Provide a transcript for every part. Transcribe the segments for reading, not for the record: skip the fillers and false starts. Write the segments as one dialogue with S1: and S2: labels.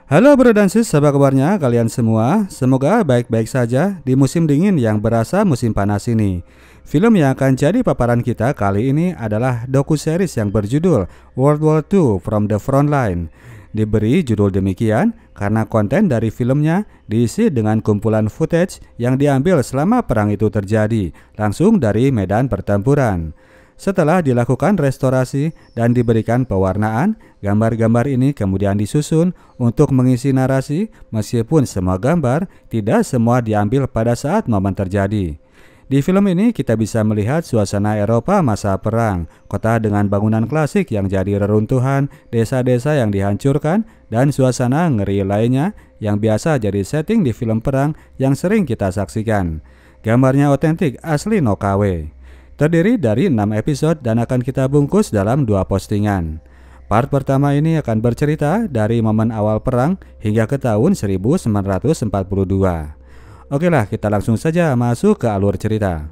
S1: Halo bro dan sis, apa kabarnya kalian semua? Semoga baik-baik saja di musim dingin yang berasa musim panas ini. Film yang akan jadi paparan kita kali ini adalah docu-series yang berjudul World War II From the Frontline. Diberi judul demikian karena konten dari filmnya diisi dengan kumpulan footage yang diambil selama perang itu terjadi, langsung dari medan pertempuran. Setelah dilakukan restorasi dan diberikan pewarnaan, gambar-gambar ini kemudian disusun untuk mengisi narasi, meskipun semua gambar tidak semua diambil pada saat momen terjadi. Di film ini kita bisa melihat suasana Eropa masa perang, kota dengan bangunan klasik yang jadi reruntuhan, desa-desa yang dihancurkan, dan suasana ngeri lainnya yang biasa jadi setting di film perang yang sering kita saksikan. Gambarnya otentik, asli no KW. Terdiri dari 6 episode dan akan kita bungkus dalam 2 postingan. Part pertama ini akan bercerita dari momen awal perang hingga ke tahun 1942. Oke lah, kita langsung saja masuk ke alur cerita.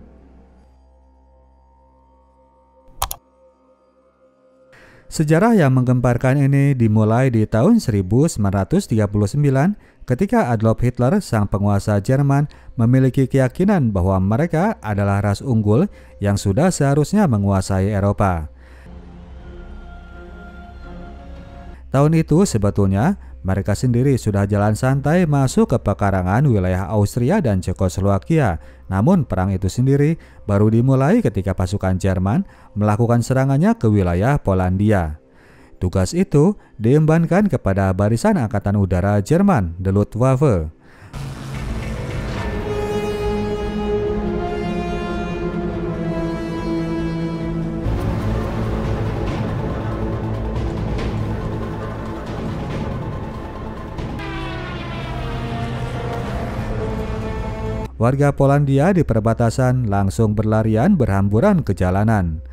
S1: Sejarah yang menggemparkan ini dimulai di tahun 1939 ketika Adolf Hitler, sang penguasa Jerman, memiliki keyakinan bahwa mereka adalah ras unggul yang sudah seharusnya menguasai Eropa. Tahun itu sebetulnya mereka sendiri sudah jalan santai masuk ke pekarangan wilayah Austria dan Cekoslowakia. Namun perang itu sendiri baru dimulai ketika pasukan Jerman melakukan serangannya ke wilayah Polandia. Tugas itu diembankan kepada Barisan Angkatan Udara Jerman, The Luftwaffe. Warga Polandia di perbatasan langsung berlarian berhamburan ke jalanan.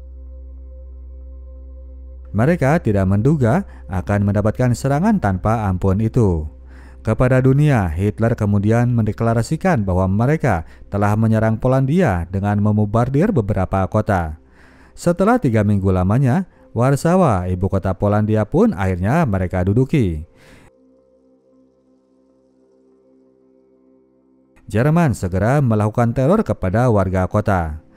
S1: Mereka tidak menduga akan mendapatkan serangan tanpa ampun itu. Kepada dunia, Hitler kemudian mendeklarasikan bahwa mereka telah menyerang Polandia dengan memombardir beberapa kota. Setelah 3 minggu lamanya, Warsawa, ibu kota Polandia pun akhirnya mereka duduki. Jerman segera melakukan teror kepada warga kota.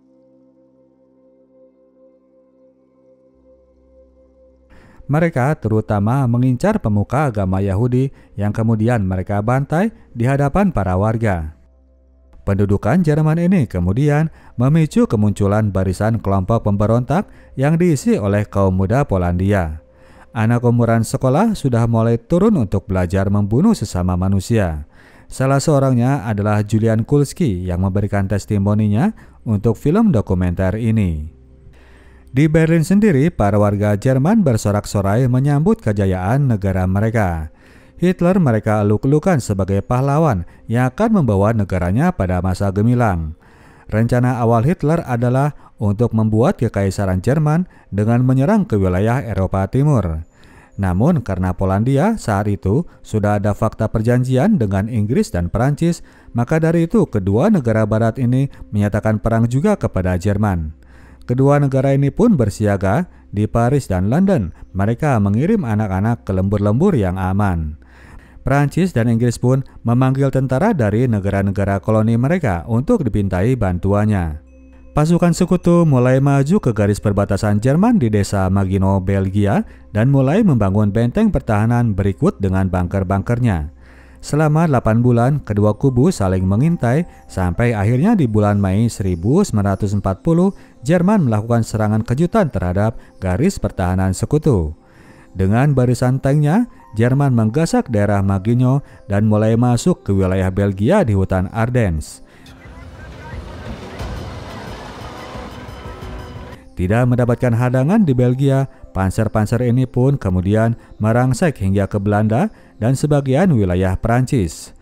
S1: Mereka terutama mengincar pemuka agama Yahudi yang kemudian mereka bantai di hadapan para warga. Pendudukan Jerman ini kemudian memicu kemunculan barisan kelompok pemberontak yang diisi oleh kaum muda Polandia. Anak umuran sekolah sudah mulai turun untuk belajar membunuh sesama manusia. Salah seorangnya adalah Julian Kulski yang memberikan testimoninya untuk film dokumenter ini. Di Berlin sendiri, para warga Jerman bersorak-sorai menyambut kejayaan negara mereka. Hitler mereka eluk-elukan sebagai pahlawan yang akan membawa negaranya pada masa gemilang. Rencana awal Hitler adalah untuk membuat kekaisaran Jerman dengan menyerang ke wilayah Eropa Timur. Namun karena Polandia saat itu sudah ada fakta perjanjian dengan Inggris dan Perancis, maka dari itu kedua negara barat ini menyatakan perang juga kepada Jerman. Kedua negara ini pun bersiaga di Paris dan London. Mereka mengirim anak-anak ke lembur-lembur yang aman. Perancis dan Inggris pun memanggil tentara dari negara-negara koloni mereka untuk dipintai bantuannya. Pasukan sekutu mulai maju ke garis perbatasan Jerman di desa Magino, Belgia, dan mulai membangun benteng pertahanan berikut dengan bunker-bunkernya. Selama 8 bulan, kedua kubu saling mengintai sampai akhirnya di bulan Mei 1940, Jerman melakukan serangan kejutan terhadap garis pertahanan sekutu. Dengan barisan tanknya, Jerman menggasak daerah Magino dan mulai masuk ke wilayah Belgia di hutan Ardennes. Tidak mendapatkan hadangan di Belgia, panser-panser ini pun kemudian merangsek hingga ke Belanda dan sebagian wilayah Perancis.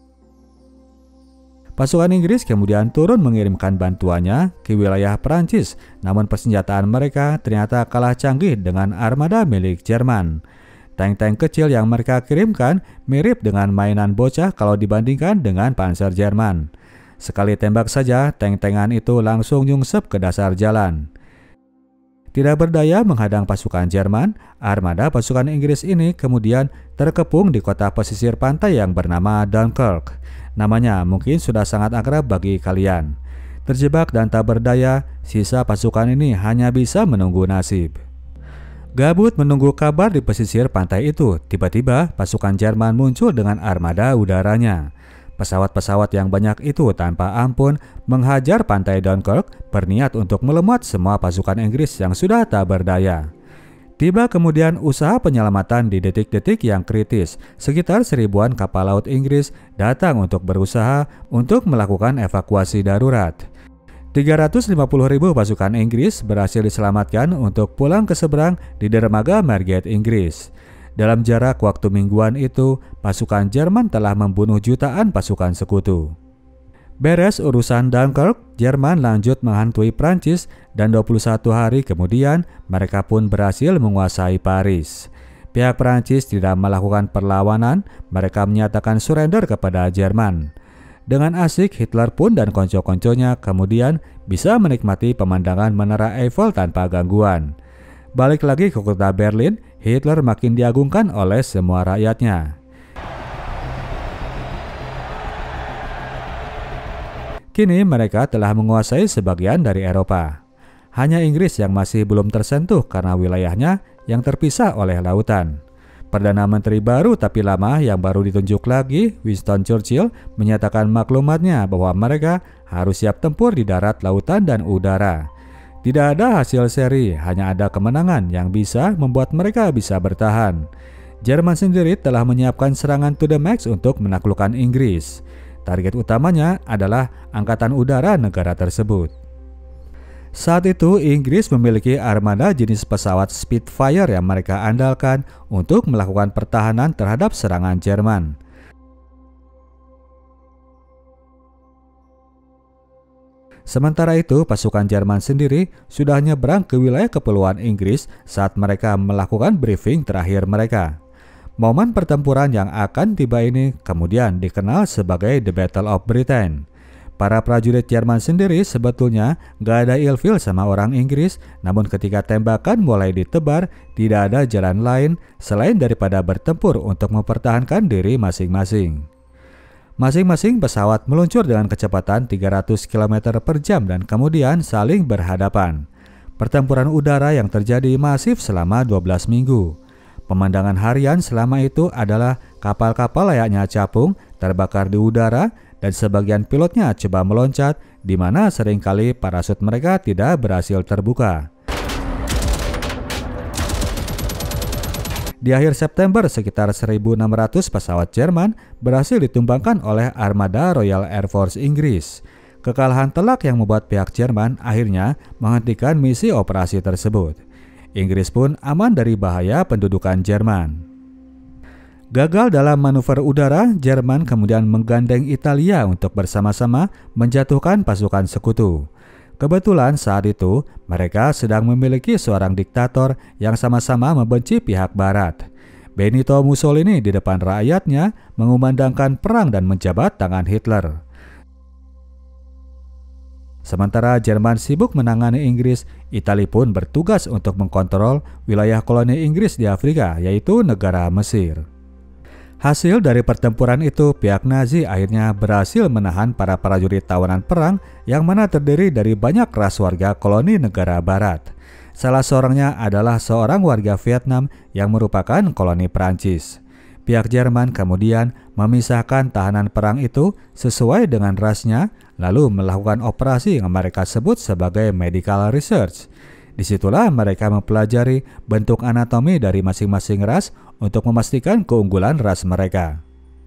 S1: Pasukan Inggris kemudian turun mengirimkan bantuannya ke wilayah Perancis, namun persenjataan mereka ternyata kalah canggih dengan armada milik Jerman. Tank-tank kecil yang mereka kirimkan mirip dengan mainan bocah kalau dibandingkan dengan panser Jerman. Sekali tembak saja, tank-tankan itu langsung nyungsep ke dasar jalan. Tidak berdaya menghadang pasukan Jerman, armada pasukan Inggris ini kemudian terkepung di kota pesisir pantai yang bernama Dunkirk. Namanya mungkin sudah sangat akrab bagi kalian. Terjebak dan tak berdaya, sisa pasukan ini hanya bisa menunggu nasib. Gabut menunggu kabar di pesisir pantai itu, tiba-tiba pasukan Jerman muncul dengan armada udaranya. Pesawat-pesawat yang banyak itu tanpa ampun menghajar pantai Dunkirk, berniat untuk melemat semua pasukan Inggris yang sudah tak berdaya. Tiba kemudian usaha penyelamatan di detik-detik yang kritis. Sekitar 1000-an kapal laut Inggris datang untuk berusaha untuk melakukan evakuasi darurat. 350.000 pasukan Inggris berhasil diselamatkan untuk pulang ke seberang di dermaga Margate Inggris. Dalam jarak waktu mingguan itu, pasukan Jerman telah membunuh jutaan pasukan sekutu. Beres urusan Dunkirk, Jerman lanjut menghantui Prancis dan 21 hari kemudian mereka pun berhasil menguasai Paris. Pihak Prancis tidak melakukan perlawanan, mereka menyatakan surrender kepada Jerman. Dengan asik, Hitler pun dan konco-konconya kemudian bisa menikmati pemandangan Menara Eiffel tanpa gangguan. Balik lagi ke kota Berlin, Hitler makin diagungkan oleh semua rakyatnya. Kini mereka telah menguasai sebagian dari Eropa. Hanya Inggris yang masih belum tersentuh karena wilayahnya yang terpisah oleh lautan. Perdana Menteri baru tapi lama yang baru ditunjuk lagi, Winston Churchill, menyatakan maklumatnya bahwa mereka harus siap tempur di darat, lautan, dan udara. Tidak ada hasil seri, hanya ada kemenangan yang bisa membuat mereka bisa bertahan. Jerman sendiri telah menyiapkan serangan to the max untuk menaklukkan Inggris. Target utamanya adalah angkatan udara negara tersebut. Saat itu, Inggris memiliki armada jenis pesawat Spitfire yang mereka andalkan untuk melakukan pertahanan terhadap serangan Jerman. Sementara itu, pasukan Jerman sendiri sudah nyebrang ke wilayah kepulauan Inggris saat mereka melakukan briefing terakhir mereka. Momen pertempuran yang akan tiba ini kemudian dikenal sebagai The Battle of Britain. Para prajurit Jerman sendiri sebetulnya gak ada ilfil sama orang Inggris, namun ketika tembakan mulai ditebar, tidak ada jalan lain selain daripada bertempur untuk mempertahankan diri masing-masing. Masing-masing pesawat meluncur dengan kecepatan 300 km per jam dan kemudian saling berhadapan. Pertempuran udara yang terjadi masif selama 12 minggu. Pemandangan harian selama itu adalah kapal-kapal layaknya capung terbakar di udara dan sebagian pilotnya coba meloncat di mana seringkali parasut mereka tidak berhasil terbuka. Di akhir September, sekitar 1.600 pesawat Jerman berhasil ditumbangkan oleh armada Royal Air Force Inggris. Kekalahan telak yang membuat pihak Jerman akhirnya menghentikan misi operasi tersebut. Inggris pun aman dari bahaya pendudukan Jerman. Gagal dalam manuver udara, Jerman kemudian menggandeng Italia untuk bersama-sama menjatuhkan pasukan sekutu. Kebetulan saat itu mereka sedang memiliki seorang diktator yang sama-sama membenci pihak Barat. Benito Mussolini di depan rakyatnya mengumandangkan perang dan menjabat tangan Hitler. Sementara Jerman sibuk menangani Inggris, Italia pun bertugas untuk mengkontrol wilayah koloni Inggris di Afrika, yaitu negara Mesir. Hasil dari pertempuran itu, pihak Nazi akhirnya berhasil menahan para prajurit tawanan perang yang mana terdiri dari banyak ras warga koloni negara Barat. Salah seorangnya adalah seorang warga Vietnam yang merupakan koloni Prancis. Pihak Jerman kemudian memisahkan tahanan perang itu sesuai dengan rasnya, lalu melakukan operasi yang mereka sebut sebagai medical research. Disitulah mereka mempelajari bentuk anatomi dari masing-masing ras untuk memastikan keunggulan ras mereka.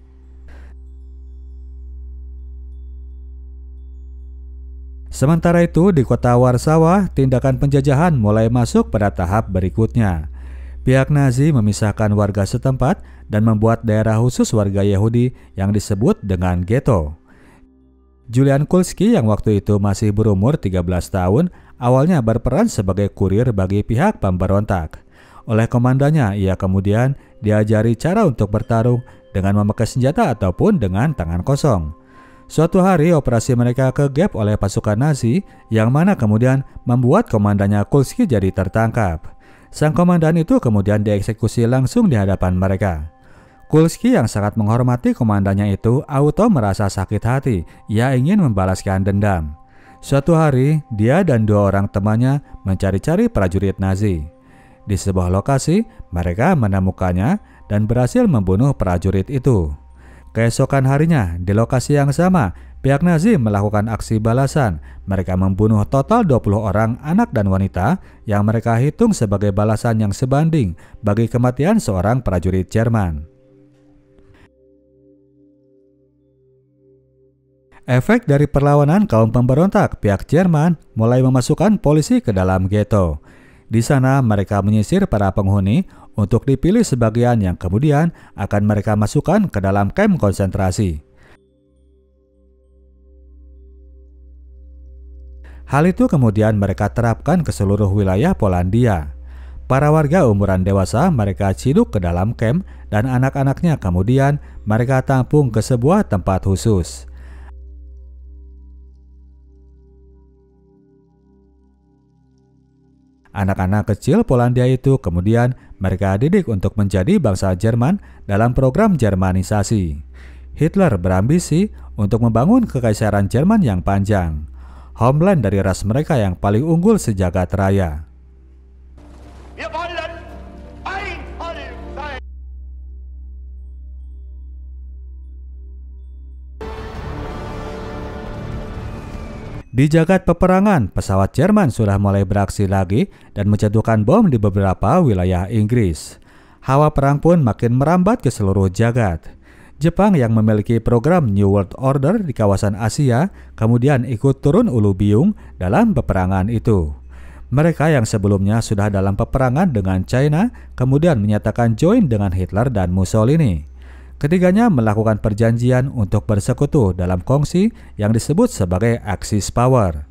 S1: Sementara itu, di kota Warsawa, tindakan penjajahan mulai masuk pada tahap berikutnya. Pihak Nazi memisahkan warga setempat dan membuat daerah khusus warga Yahudi yang disebut dengan ghetto. Julian Kulski yang waktu itu masih berumur 13 tahun, awalnya berperan sebagai kurir bagi pihak pemberontak. Oleh komandannya, ia kemudian diajari cara untuk bertarung dengan memakai senjata ataupun dengan tangan kosong. Suatu hari operasi mereka kegap oleh pasukan Nazi yang mana kemudian membuat komandannya Kulski jadi tertangkap. Sang komandan itu kemudian dieksekusi langsung di hadapan mereka. Kulski yang sangat menghormati komandannya itu auto merasa sakit hati. Ia ingin membalaskan dendam. Suatu hari, dia dan 2 orang temannya mencari-cari prajurit Nazi. Di sebuah lokasi, mereka menemukannya dan berhasil membunuh prajurit itu. Keesokan harinya, di lokasi yang sama, pihak Nazi melakukan aksi balasan. Mereka membunuh total 20 orang anak dan wanita yang mereka hitung sebagai balasan yang sebanding bagi kematian seorang prajurit Jerman. Efek dari perlawanan kaum pemberontak, pihak Jerman mulai memasukkan polisi ke dalam ghetto. Di sana mereka menyisir para penghuni untuk dipilih sebagian yang kemudian akan mereka masukkan ke dalam kamp konsentrasi. Hal itu kemudian mereka terapkan ke seluruh wilayah Polandia. Para warga umuran dewasa mereka ciduk ke dalam kamp dan anak-anaknya kemudian mereka tampung ke sebuah tempat khusus. Anak-anak kecil Polandia itu kemudian mereka didik untuk menjadi bangsa Jerman dalam program Jermanisasi. Hitler berambisi untuk membangun kekaisaran Jerman yang panjang, homeland dari ras mereka yang paling unggul sejagat raya. Di jagat peperangan, pesawat Jerman sudah mulai beraksi lagi dan menjatuhkan bom di beberapa wilayah Inggris. Hawa perang pun makin merambat ke seluruh jagat. Jepang yang memiliki program New World Order di kawasan Asia kemudian ikut turun ulu biung dalam peperangan itu. Mereka yang sebelumnya sudah dalam peperangan dengan China kemudian menyatakan join dengan Hitler dan Mussolini. Ketiganya melakukan perjanjian untuk bersekutu dalam kongsi yang disebut sebagai Axis Power.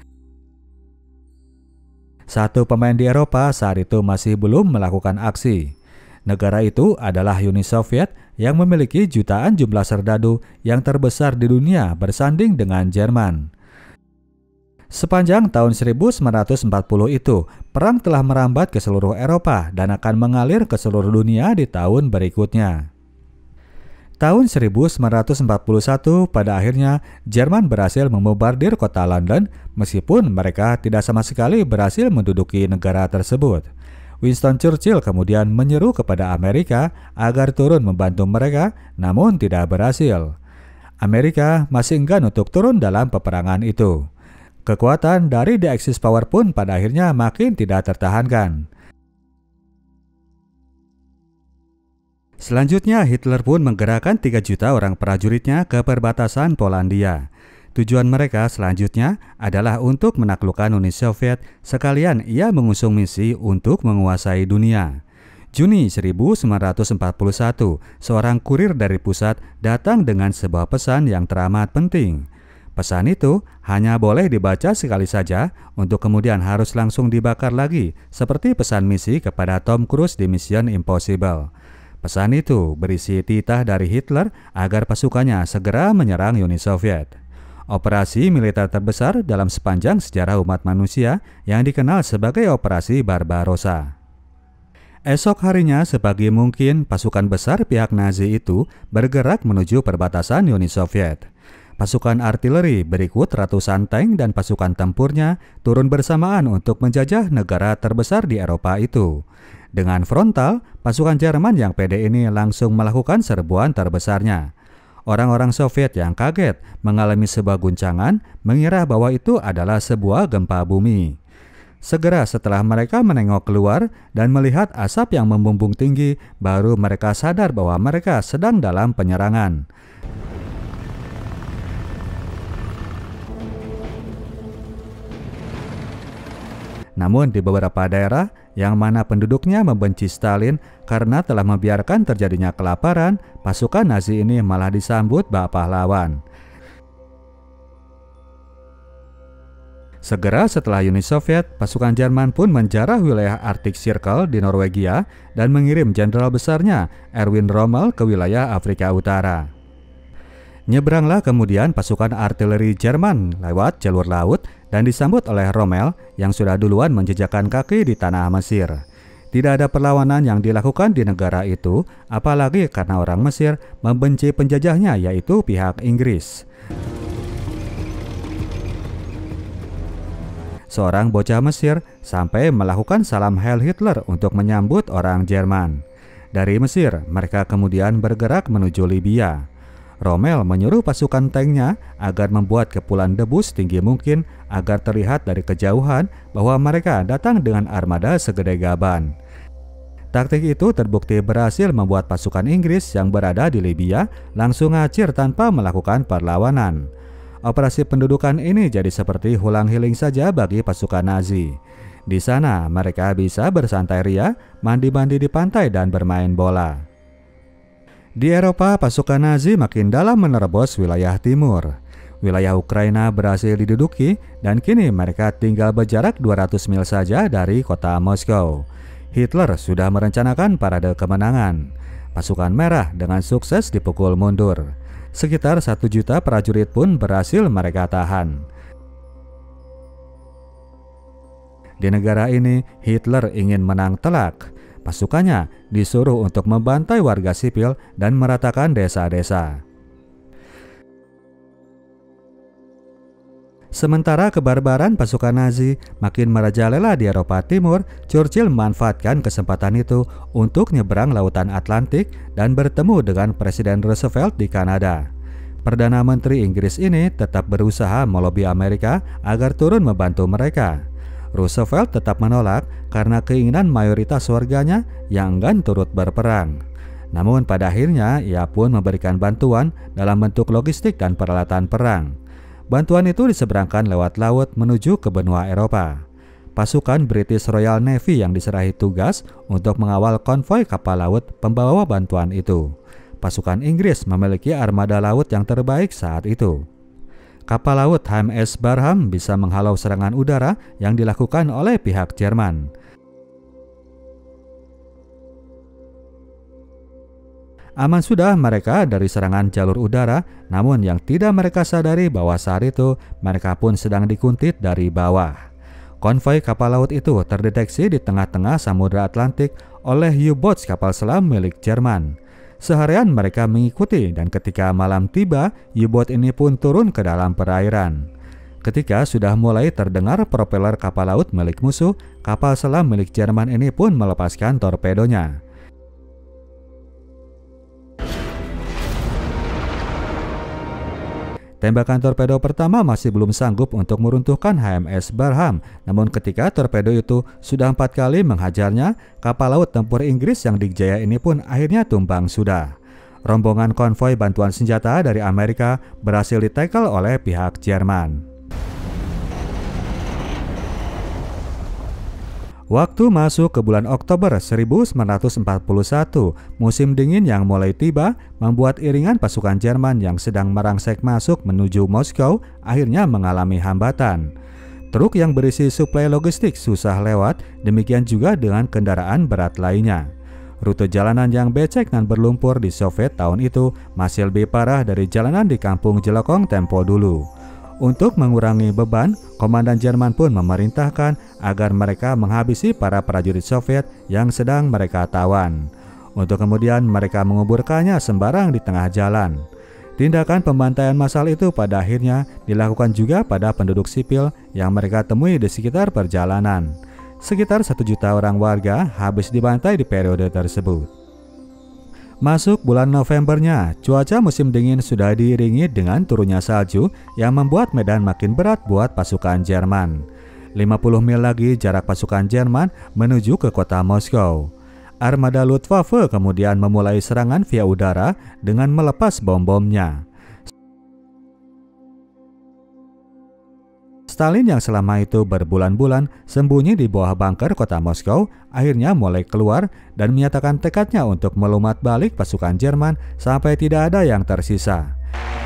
S1: Satu pemain di Eropa saat itu masih belum melakukan aksi. Negara itu adalah Uni Soviet yang memiliki jutaan jumlah serdadu yang terbesar di dunia bersanding dengan Jerman. Sepanjang tahun 1940 itu, perang telah merambat ke seluruh Eropa dan akan mengalir ke seluruh dunia di tahun berikutnya. Tahun 1941 pada akhirnya Jerman berhasil membombardir kota London meskipun mereka tidak sama sekali berhasil menduduki negara tersebut. Winston Churchill kemudian menyeru kepada Amerika agar turun membantu mereka namun tidak berhasil. Amerika masih enggan untuk turun dalam peperangan itu. Kekuatan dari The Axis Power pun pada akhirnya makin tidak tertahankan. Selanjutnya, Hitler pun menggerakkan 3 juta orang prajuritnya ke perbatasan Polandia. Tujuan mereka selanjutnya adalah untuk menaklukkan Uni Soviet, sekalian ia mengusung misi untuk menguasai dunia. Juni 1941, seorang kurir dari pusat datang dengan sebuah pesan yang teramat penting. Pesan itu hanya boleh dibaca sekali saja untuk kemudian harus langsung dibakar lagi, seperti pesan misi kepada Tom Cruise di Mission Impossible. Pesan itu berisi titah dari Hitler agar pasukannya segera menyerang Uni Soviet. Operasi militer terbesar dalam sepanjang sejarah umat manusia yang dikenal sebagai Operasi Barbarossa. Esok harinya sepagi mungkin pasukan besar pihak Nazi itu bergerak menuju perbatasan Uni Soviet. Pasukan artileri berikut ratusan tank dan pasukan tempurnya turun bersamaan untuk menjajah negara terbesar di Eropa itu. Dengan frontal, pasukan Jerman yang pede ini langsung melakukan serbuan terbesarnya. Orang-orang Soviet yang kaget mengalami sebuah guncangan mengira bahwa itu adalah sebuah gempa bumi. Segera setelah mereka menengok keluar dan melihat asap yang membumbung tinggi, baru mereka sadar bahwa mereka sedang dalam penyerangan. Namun di beberapa daerah yang mana penduduknya membenci Stalin karena telah membiarkan terjadinya kelaparan, pasukan Nazi ini malah disambut bak pahlawan. Segera setelah Uni Soviet, pasukan Jerman pun menjarah wilayah Arctic Circle di Norwegia dan mengirim jenderal besarnya Erwin Rommel ke wilayah Afrika Utara. Nyebranglah kemudian pasukan artileri Jerman lewat jalur laut dan disambut oleh Rommel yang sudah duluan menjejakkan kaki di tanah Mesir. Tidak ada perlawanan yang dilakukan di negara itu, apalagi karena orang Mesir membenci penjajahnya, yaitu pihak Inggris. Seorang bocah Mesir sampai melakukan salam Heil Hitler untuk menyambut orang Jerman. Dari Mesir, mereka kemudian bergerak menuju Libya. Rommel menyuruh pasukan tanknya agar membuat kepulan debu setinggi mungkin agar terlihat dari kejauhan bahwa mereka datang dengan armada segede gaban. Taktik itu terbukti berhasil membuat pasukan Inggris yang berada di Libya langsung ngacir tanpa melakukan perlawanan. Operasi pendudukan ini jadi seperti hulang-hiling saja bagi pasukan Nazi. Di sana mereka bisa bersantai ria, mandi-mandi di pantai dan bermain bola. Di Eropa, pasukan Nazi makin dalam menerobos wilayah timur. Wilayah Ukraina berhasil diduduki dan kini mereka tinggal berjarak 200 mil saja dari kota Moskow. Hitler sudah merencanakan parade kemenangan. Pasukan merah dengan sukses dipukul mundur. Sekitar 1 juta prajurit pun berhasil mereka tahan. Di negara ini, Hitler ingin menang telak. Pasukannya disuruh untuk membantai warga sipil dan meratakan desa-desa. Sementara kebarbaran pasukan Nazi makin merajalela di Eropa Timur, Churchill memanfaatkan kesempatan itu untuk nyebrang lautan Atlantik dan bertemu dengan Presiden Roosevelt di Kanada. Perdana Menteri Inggris ini tetap berusaha melobi Amerika agar turun membantu mereka. Roosevelt tetap menolak karena keinginan mayoritas warganya yang enggan turut berperang. Namun pada akhirnya ia pun memberikan bantuan dalam bentuk logistik dan peralatan perang. Bantuan itu diseberangkan lewat laut menuju ke benua Eropa. Pasukan British Royal Navy yang diserahi tugas untuk mengawal konvoi kapal laut pembawa bantuan itu. Pasukan Inggris memiliki armada laut yang terbaik saat itu. Kapal laut HMS Barham bisa menghalau serangan udara yang dilakukan oleh pihak Jerman. Aman sudah mereka dari serangan jalur udara, namun yang tidak mereka sadari bahwa saat itu mereka pun sedang dikuntit dari bawah. Konvoi kapal laut itu terdeteksi di tengah-tengah Samudra Atlantik oleh U-boats kapal selam milik Jerman. Seharian mereka mengikuti dan ketika malam tiba, U-boat ini pun turun ke dalam perairan. Ketika sudah mulai terdengar propeller kapal laut milik musuh, kapal selam milik Jerman ini pun melepaskan torpedonya. Tembakan torpedo pertama masih belum sanggup untuk meruntuhkan HMS Barham, namun ketika torpedo itu sudah 4 kali menghajarnya, kapal laut tempur Inggris yang dikjaya ini pun akhirnya tumbang sudah. Rombongan konvoi bantuan senjata dari Amerika berhasil ditackle oleh pihak Jerman. Waktu masuk ke bulan Oktober 1941, musim dingin yang mulai tiba membuat iringan pasukan Jerman yang sedang merangsek masuk menuju Moskow akhirnya mengalami hambatan. Truk yang berisi suplai logistik susah lewat, demikian juga dengan kendaraan berat lainnya. Rute jalanan yang becek dan berlumpur di Soviet tahun itu masih lebih parah dari jalanan di kampung Jelokong tempo dulu. Untuk mengurangi beban, komandan Jerman pun memerintahkan agar mereka menghabisi para prajurit Soviet yang sedang mereka tawan. Untuk kemudian mereka menguburkannya sembarang di tengah jalan. Tindakan pembantaian massal itu pada akhirnya dilakukan juga pada penduduk sipil yang mereka temui di sekitar perjalanan. Sekitar 1 juta orang warga habis dibantai di periode tersebut. Masuk bulan Novembernya, cuaca musim dingin sudah diiringi dengan turunnya salju yang membuat medan makin berat buat pasukan Jerman. 50 mil lagi jarak pasukan Jerman menuju ke kota Moskow. Armada Luftwaffe kemudian memulai serangan via udara dengan melepas bom-bomnya. Stalin yang selama itu berbulan-bulan sembunyi di bawah bunker kota Moskow akhirnya mulai keluar dan menyatakan tekadnya untuk melumat balik pasukan Jerman sampai tidak ada yang tersisa.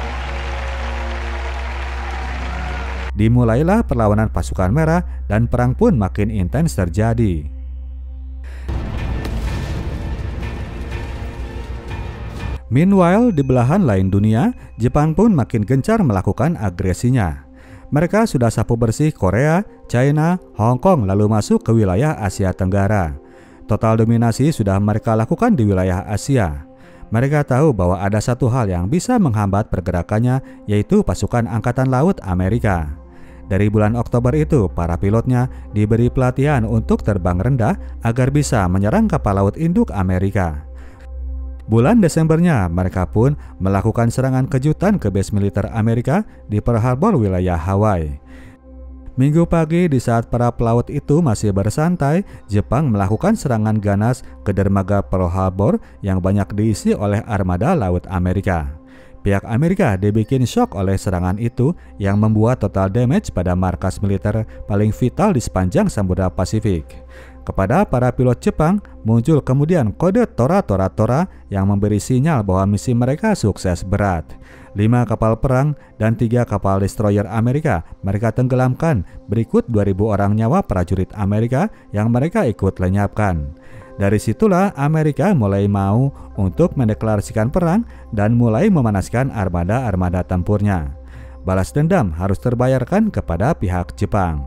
S1: Dimulailah perlawanan pasukan merah dan perang pun makin intens terjadi. Meanwhile, di belahan lain dunia, Jepang pun makin gencar melakukan agresinya. Mereka sudah sapu bersih Korea, China, Hong Kong lalu masuk ke wilayah Asia Tenggara. Total dominasi sudah mereka lakukan di wilayah Asia. Mereka tahu bahwa ada satu hal yang bisa menghambat pergerakannya, yaitu pasukan Angkatan Laut Amerika. Dari bulan Oktober itu, para pilotnya diberi pelatihan untuk terbang rendah agar bisa menyerang kapal laut induk Amerika. Bulan Desembernya, mereka pun melakukan serangan kejutan ke base militer Amerika di Pearl Harbor, wilayah Hawaii. Minggu pagi, di saat para pelaut itu masih bersantai, Jepang melakukan serangan ganas ke dermaga Pearl Harbor yang banyak diisi oleh armada laut Amerika. Pihak Amerika dibikin shock oleh serangan itu yang membuat total damage pada markas militer paling vital di sepanjang Samudra Pasifik. Kepada para pilot Jepang, muncul kemudian kode Tora Tora Tora yang memberi sinyal bahwa misi mereka sukses berat. 5 kapal perang dan 3 kapal destroyer Amerika mereka tenggelamkan, berikut 2.000 orang nyawa prajurit Amerika yang mereka ikut lenyapkan. Dari situlah Amerika mulai mau untuk mendeklarasikan perang dan mulai memanaskan armada-armada tempurnya. Balas dendam harus terbayarkan kepada pihak Jepang.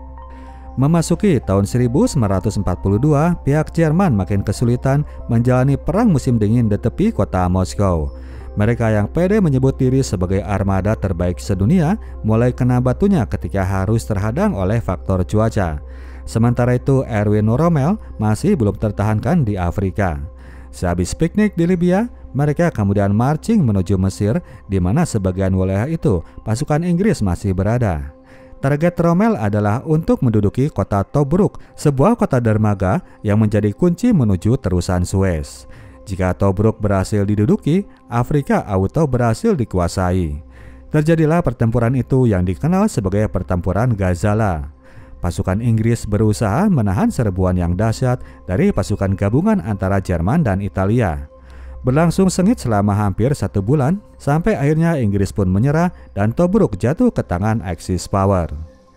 S1: Memasuki tahun 1942, pihak Jerman makin kesulitan menjalani perang musim dingin di tepi kota Moskow. Mereka yang pede menyebut diri sebagai armada terbaik sedunia mulai kena batunya ketika harus terhadang oleh faktor cuaca. Sementara itu, Erwin Rommel masih belum tertahankan di Afrika. Sehabis piknik di Libya, mereka kemudian marching menuju Mesir, di mana sebagian wilayah itu pasukan Inggris masih berada. Target Rommel adalah untuk menduduki kota Tobruk, sebuah kota dermaga yang menjadi kunci menuju terusan Suez. Jika Tobruk berhasil diduduki, Afrika auto berhasil dikuasai. Terjadilah pertempuran itu yang dikenal sebagai pertempuran Gazala. Pasukan Inggris berusaha menahan serbuan yang dahsyat dari pasukan gabungan antara Jerman dan Italia. Berlangsung sengit selama hampir 1 bulan, sampai akhirnya Inggris pun menyerah dan Tobruk jatuh ke tangan Axis Power.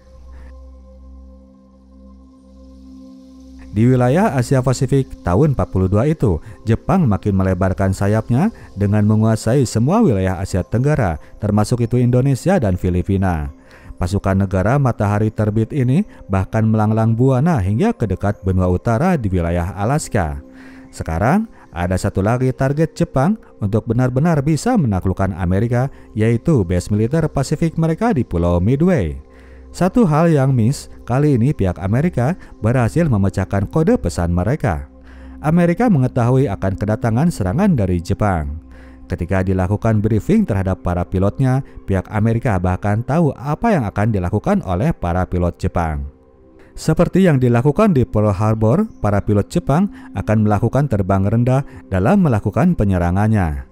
S1: Di wilayah Asia Pasifik tahun 42 itu, Jepang makin melebarkan sayapnya dengan menguasai semua wilayah Asia Tenggara, termasuk itu Indonesia dan Filipina. Pasukan negara matahari terbit ini bahkan melanglang buana hingga ke dekat benua utara di wilayah Alaska. Sekarang, ada satu lagi target Jepang untuk benar-benar bisa menaklukkan Amerika, yaitu base militer Pasifik mereka di Pulau Midway. Satu hal yang miss, kali ini pihak Amerika berhasil memecahkan kode pesan mereka. Amerika mengetahui akan kedatangan serangan dari Jepang. Ketika dilakukan briefing terhadap para pilotnya, pihak Amerika bahkan tahu apa yang akan dilakukan oleh para pilot Jepang. Seperti yang dilakukan di Pearl Harbor, para pilot Jepang akan melakukan terbang rendah dalam melakukan penyerangannya.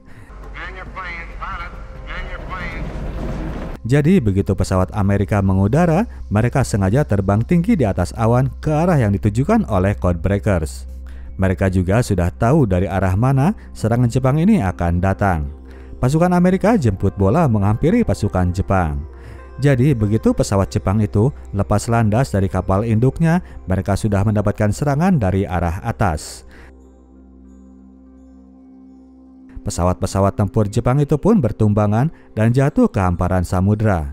S1: Jadi begitu pesawat Amerika mengudara, mereka sengaja terbang tinggi di atas awan ke arah yang ditujukan oleh codebreakers. Mereka juga sudah tahu dari arah mana serangan Jepang ini akan datang. Pasukan Amerika jemput bola menghampiri pasukan Jepang. Jadi begitu pesawat Jepang itu lepas landas dari kapal induknya, mereka sudah mendapatkan serangan dari arah atas. Pesawat-pesawat tempur Jepang itu pun bertumbangan dan jatuh ke hamparan samudra.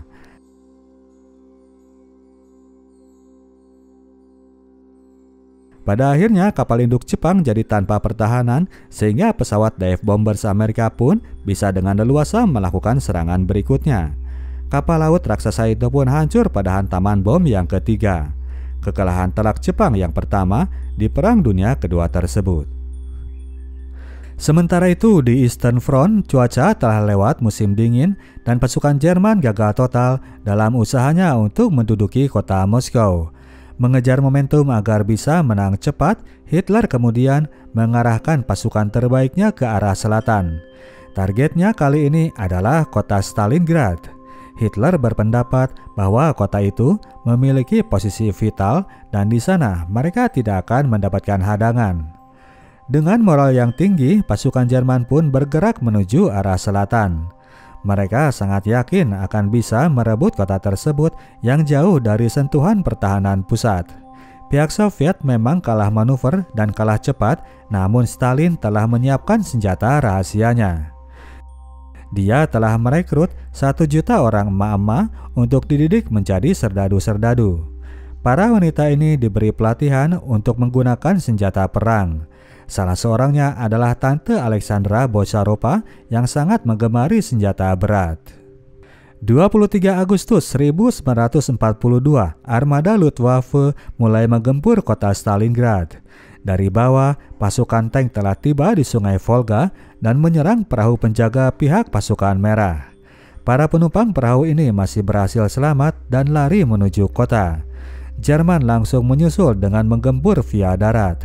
S1: Pada akhirnya kapal induk Jepang jadi tanpa pertahanan, sehingga pesawat dive bombers Amerika pun bisa dengan leluasa melakukan serangan berikutnya. Kapal laut raksasa itu pun hancur pada hantaman bom yang ketiga. Kekalahan telak Jepang yang pertama di Perang Dunia Kedua tersebut. Sementara itu di Eastern Front, cuaca telah lewat musim dingin dan pasukan Jerman gagal total dalam usahanya untuk menduduki kota Moskow. Mengejar momentum agar bisa menang cepat, Hitler kemudian mengarahkan pasukan terbaiknya ke arah selatan. Targetnya kali ini adalah kota Stalingrad. Hitler berpendapat bahwa kota itu memiliki posisi vital dan di sana mereka tidak akan mendapatkan hadangan. Dengan moral yang tinggi, pasukan Jerman pun bergerak menuju arah selatan. Mereka sangat yakin akan bisa merebut kota tersebut yang jauh dari sentuhan pertahanan pusat. Pihak Soviet memang kalah manuver dan kalah cepat, namun Stalin telah menyiapkan senjata rahasianya. Dia telah merekrut 1 juta orang emak-emak untuk dididik menjadi serdadu-serdadu. Para wanita ini diberi pelatihan untuk menggunakan senjata perang. Salah seorangnya adalah Tante Alexandra Bocharova yang sangat menggemari senjata berat. 23 Agustus 1942, armada Luftwaffe mulai menggempur kota Stalingrad. Dari bawah, pasukan tank telah tiba di Sungai Volga dan menyerang perahu penjaga pihak pasukan merah. Para penumpang perahu ini masih berhasil selamat dan lari menuju kota. Jerman langsung menyusul dengan menggempur via darat.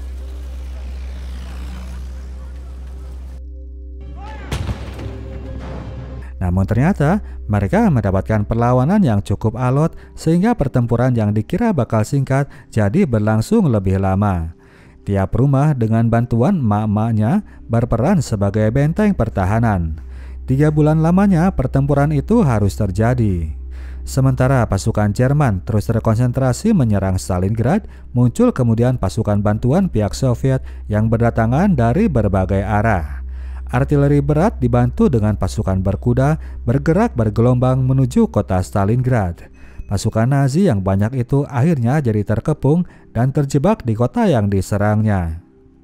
S1: Namun ternyata mereka mendapatkan perlawanan yang cukup alot sehingga pertempuran yang dikira bakal singkat jadi berlangsung lebih lama. Tiap rumah dengan bantuan emak-emaknya berperan sebagai benteng pertahanan. 3 bulan lamanya pertempuran itu harus terjadi. Sementara pasukan Jerman terus terkonsentrasi menyerang Stalingrad, muncul kemudian pasukan bantuan pihak Soviet yang berdatangan dari berbagai arah. Artileri berat dibantu dengan pasukan berkuda bergerak bergelombang menuju kota Stalingrad. Pasukan Nazi yang banyak itu akhirnya jadi terkepung dan terjebak di kota yang diserangnya.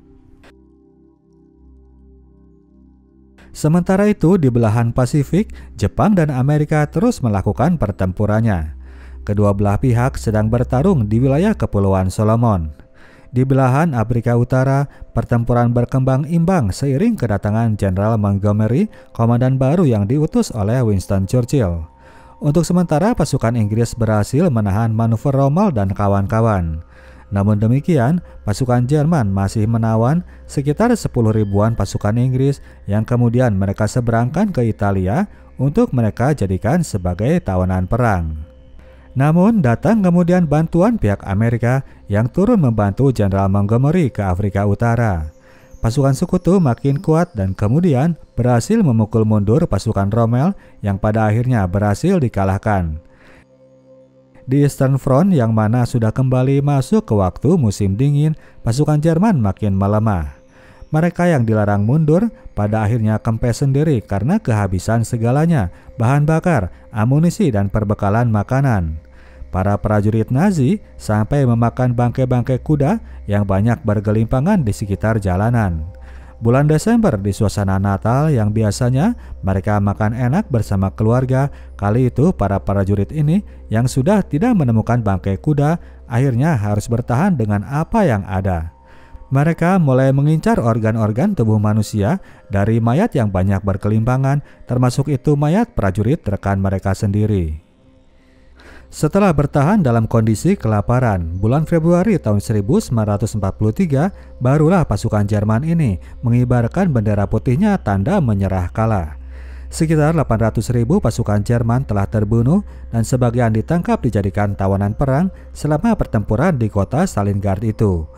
S1: Sementara itu di belahan Pasifik, Jepang dan Amerika terus melakukan pertempurannya. Kedua belah pihak sedang bertarung di wilayah Kepulauan Solomon. Di belahan Afrika Utara, pertempuran berkembang imbang seiring kedatangan Jenderal Montgomery, komandan baru yang diutus oleh Winston Churchill. Untuk sementara pasukan Inggris berhasil menahan manuver Rommel dan kawan-kawan. Namun demikian, pasukan Jerman masih menawan sekitar 10 ribuan pasukan Inggris yang kemudian mereka seberangkan ke Italia untuk mereka jadikan sebagai tawanan perang. Namun datang kemudian bantuan pihak Amerika yang turun membantu Jenderal Montgomery ke Afrika Utara. Pasukan sekutu makin kuat dan kemudian berhasil memukul mundur pasukan Rommel yang pada akhirnya berhasil dikalahkan. Di Eastern Front yang mana sudah kembali masuk ke waktu musim dingin, pasukan Jerman makin melemah. Mereka yang dilarang mundur pada akhirnya kempes sendiri karena kehabisan segalanya, bahan bakar, amunisi dan perbekalan makanan. Para prajurit Nazi sampai memakan bangkai-bangkai kuda yang banyak bergelimpangan di sekitar jalanan. Bulan Desember di suasana Natal yang biasanya mereka makan enak bersama keluarga, kali itu para prajurit ini yang sudah tidak menemukan bangkai kuda akhirnya harus bertahan dengan apa yang ada. Mereka mulai mengincar organ-organ tubuh manusia dari mayat yang banyak berkelimpangan, termasuk itu mayat prajurit rekan mereka sendiri. Setelah bertahan dalam kondisi kelaparan, bulan Februari tahun 1943, barulah pasukan Jerman ini mengibarkan bendera putihnya tanda menyerah kalah. Sekitar 800.000 pasukan Jerman telah terbunuh dan sebagian ditangkap dijadikan tawanan perang selama pertempuran di kota Stalingrad itu.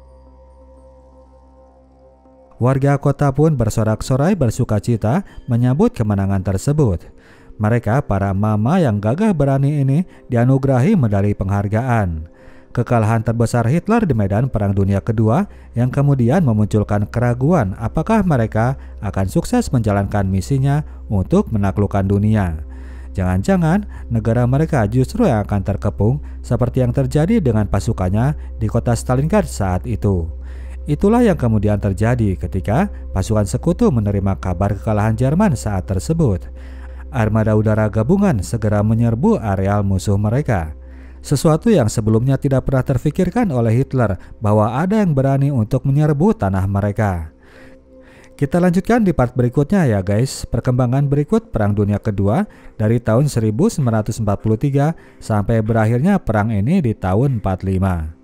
S1: Warga kota pun bersorak-sorai bersukacita menyambut kemenangan tersebut. Mereka, para mama yang gagah berani ini, dianugerahi medali penghargaan. Kekalahan terbesar Hitler di medan Perang Dunia Kedua yang kemudian memunculkan keraguan apakah mereka akan sukses menjalankan misinya untuk menaklukkan dunia. Jangan-jangan negara mereka justru yang akan terkepung seperti yang terjadi dengan pasukannya di kota Stalingrad saat itu. Itulah yang kemudian terjadi ketika pasukan sekutu menerima kabar kekalahan Jerman saat tersebut. Armada udara gabungan segera menyerbu areal musuh mereka. Sesuatu yang sebelumnya tidak pernah terfikirkan oleh Hitler bahwa ada yang berani untuk menyerbu tanah mereka. Kita lanjutkan di part berikutnya ya guys, perkembangan berikut Perang Dunia Kedua dari tahun 1943 sampai berakhirnya perang ini di tahun 45.